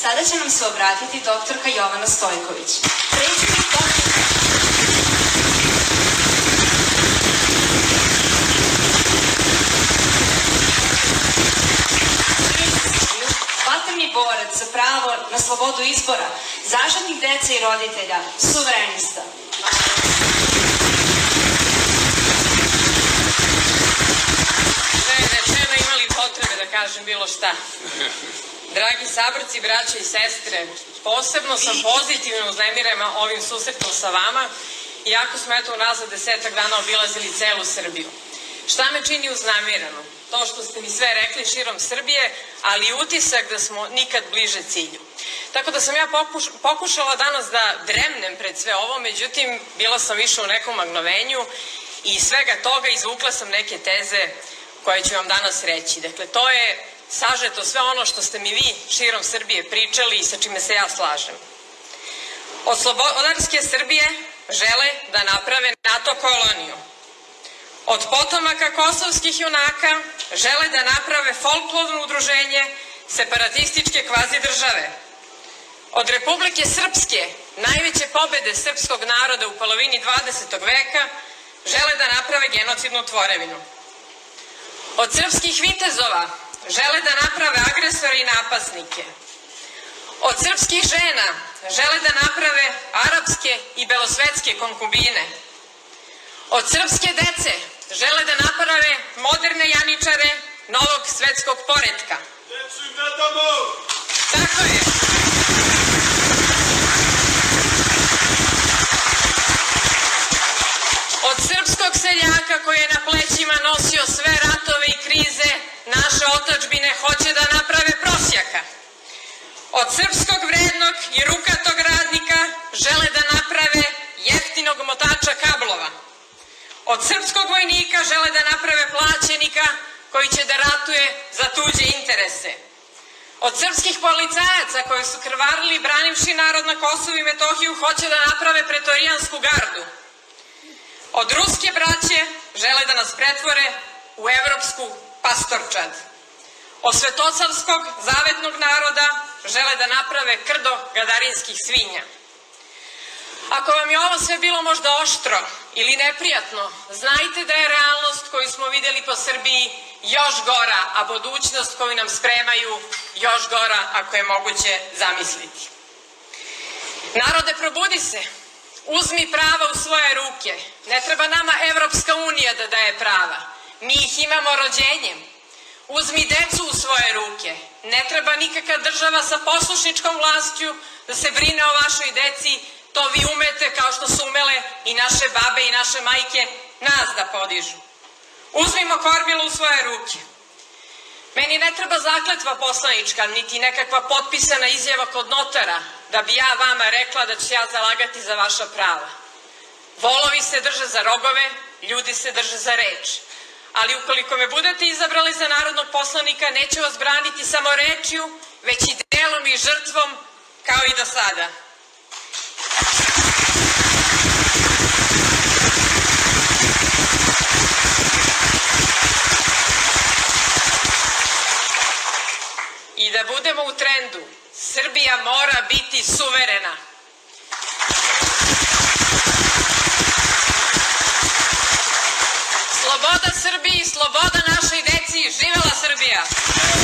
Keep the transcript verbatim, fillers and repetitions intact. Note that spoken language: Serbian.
Sada će nam se obratiti doktorka Jovana Stojković. Predsjednik doktorka... Vatreni borac za pravo na slobodu izbora, zaštitnik dece i roditelja, suverenista. Ne, rečeno imali potrebe da kažem bilo šta. Dragi saborci, braće i sestre, posebno sam pozitivno uznemirena ovim susretom sa vama, iako smo eto unazad desetak dana obilazili celu Srbiju. Šta me čini uznemireno? To što ste mi sve rekli širom Srbije, ali i utisak da smo nikad bliže cilju. Tako da sam ja pokušala danas da dremnem pred sve ovo, međutim, bila sam više u nekom magnovenju i svega toga izvukla sam neke teze koje ću vam danas reći. Dakle, to je sažeto sve ono što ste mi vi širom Srbije pričali i sa čime se ja slažem. Od slobodarske Srbije žele da naprave NATO koloniju. Od potomaka kosovskih junaka žele da naprave folklorno udruženje separatističke kvazi države. Od Republike Srpske, najveće pobede srpskog naroda u polovini dvadesetog veka, žele da naprave genocidnu tvorevinu. Od srpskih vitezova žele da naprave agresore i napasnike. Od srpskih žena žele da naprave arapske i belosvetske konkubine. Od srpske dece žele da naprave moderne janičare novog svetskog poretka. Decu im ne damo! Tako je. Od srpskog seljaka koji je na plećima nosio sve ratove i krize naše otadžbine hoće da naprave prosjaka. Od srpskog vrednog i rukatog radnika žele da naprave jeftinog motača kablova. Od srpskog vojnika žele da naprave plaćenika koji će da ratuje za tuđe interese. Od srpskih policajaca koji su krvarili branivši narod na Kosovu i Metohiju hoće da naprave pretorijansku gardu. Od ruske braće žele da nas pretvore u evropsku pastorčad. Od svetosavskog zavetnog naroda žele da naprave krdo gadarinskih svinja. Ako vam je ovo sve bilo možda oštro ili neprijatno, znajte da je realnost koju smo videli po Srbiji još gora, a budućnost koju nam spremaju još gora ako je moguće zamisliti. Narode, probudi se, uzmi prava u svoje ruke. Ne treba nama Evropska unija da daje prava, mi ih imamo rođenjem. Uzmi decu u svoje ruke. Ne treba nikakva država sa poslušničkom vlašću da se brine o vašoj deci. To vi umete kao što su umele i naše babe i naše majke nas da podižu. Uzmimo kormilu u svoje ruke. Meni ne treba zakletva poslanička, niti nekakva potpisana izjava kod notara, da bi ja vama rekla da ću se ja zalagati za vaša prava. Volovi se drže za rogove, ljudi se drže za reč. Ali ukoliko me budete izabrali za narodnog poslanika, neću vas braniti samo rečju, već i delom i žrtvom, kao i do sada. I da budemo u trendu, Srbija mora biti suverena. Sloboda Srbiji, sloboda našoj deci, živela Srbija!